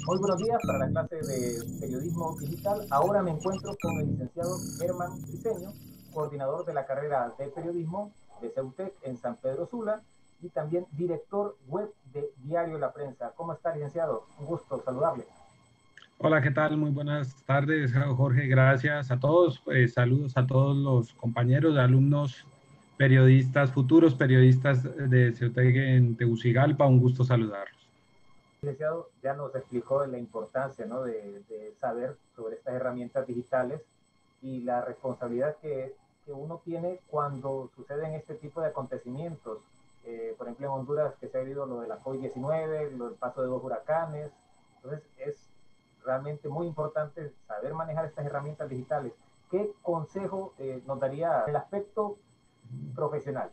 Muy buenos días para la clase de periodismo digital. Ahora me encuentro con el licenciado Germán Briceño, coordinador de la carrera de periodismo de CEUTEC en San Pedro Sula y también director web de Diario La Prensa. ¿Cómo está, licenciado? Un gusto saludarle. Hola, ¿qué tal? Muy buenas tardes, Jorge. Gracias a todos. Saludos a todos los compañeros, alumnos, periodistas, futuros periodistas de CEUTEC en Tegucigalpa. Un gusto saludarlos. Licenciado, ya nos explicó la importancia, ¿no?, de saber sobre estas herramientas digitales y la responsabilidad que uno tiene cuando suceden este tipo de acontecimientos. Por ejemplo, en Honduras, que se ha vivido lo de la COVID-19, el paso de 2 huracanes. Entonces, es realmente muy importante saber manejar estas herramientas digitales. ¿Qué consejo nos daría en el aspecto profesional?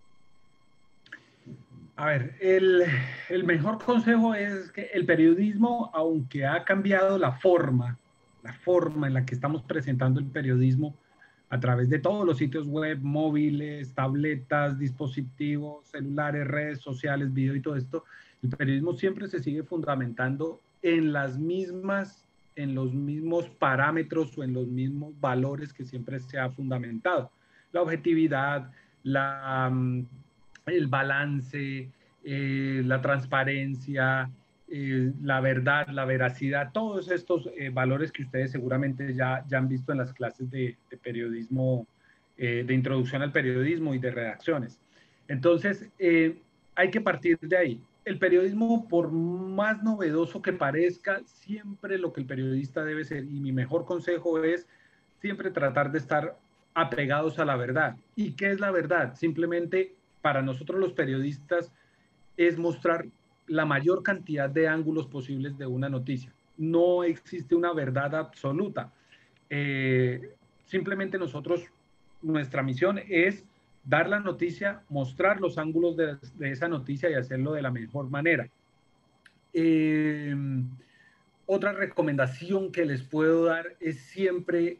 A ver, el mejor consejo es que el periodismo, aunque ha cambiado la forma en la que estamos presentando el periodismo a través de todos los sitios web, móviles, tabletas, dispositivos, celulares, redes sociales, video y todo esto, el periodismo siempre se sigue fundamentando en los mismos parámetros o en los mismos valores que siempre se ha fundamentado. La objetividad, el balance, la transparencia, la verdad, la veracidad, todos estos valores que ustedes seguramente ya han visto en las clases de periodismo, de introducción al periodismo y de redacciones. Entonces, hay que partir de ahí. El periodismo, por más novedoso que parezca, siempre lo que el periodista debe ser, y mi mejor consejo es siempre tratar de estar apegados a la verdad. ¿Y qué es la verdad? Simplemente para nosotros los periodistas es mostrar la mayor cantidad de ángulos posibles de una noticia. No existe una verdad absoluta. Simplemente nuestra misión es dar la noticia, mostrar los ángulos de esa noticia y hacerlo de la mejor manera. Otra recomendación que les puedo dar es siempre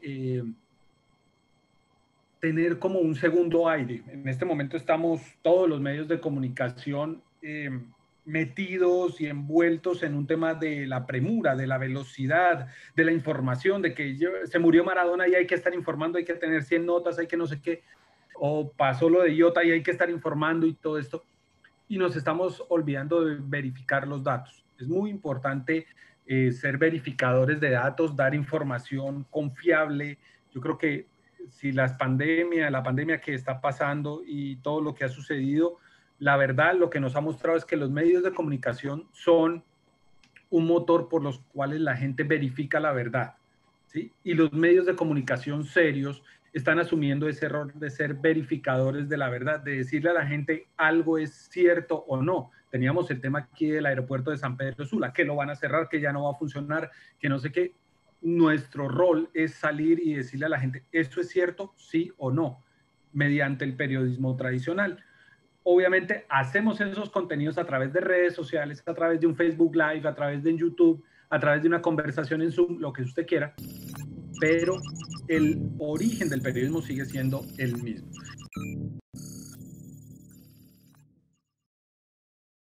tener como un segundo aire. En este momento estamos todos los medios de comunicación metidos y envueltos en un tema de la premura, de la velocidad, de la información, de que se murió Maradona y hay que estar informando, hay que tener 100 notas, hay que no sé qué, o pasó lo de Iota y hay que estar informando y todo esto. Y nos estamos olvidando de verificar los datos. Es muy importante ser verificadores de datos, dar información confiable. Yo creo que si la pandemia que está pasando y todo lo que ha sucedido, la verdad lo que nos ha mostrado es que los medios de comunicación son un motor por los cuales la gente verifica la verdad, ¿sí? Y los medios de comunicación serios están asumiendo ese error de ser verificadores de la verdad, de decirle a la gente algo es cierto o no. Teníamos el tema aquí del aeropuerto de San Pedro Sula, que lo van a cerrar, que ya no va a funcionar, que no sé qué. Nuestro rol es salir y decirle a la gente, ¿esto es cierto, sí o no? Mediante el periodismo tradicional. Obviamente hacemos esos contenidos a través de redes sociales, a través de un Facebook Live, a través de YouTube, a través de una conversación en Zoom, lo que usted quiera, pero el origen del periodismo sigue siendo el mismo.